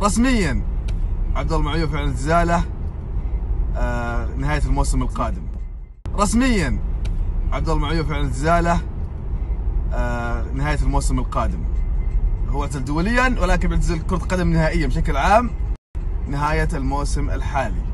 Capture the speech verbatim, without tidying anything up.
رسميا عبد الله المعيوف يعلن اعتزاله آه نهاية الموسم القادم. رسميا عبد الله المعيوف يعلن اعتزاله آه نهاية الموسم القادم. هو اعتزل دوليا ولكن بيعتزل كرة القدم نهائيا بشكل عام نهاية الموسم الحالي.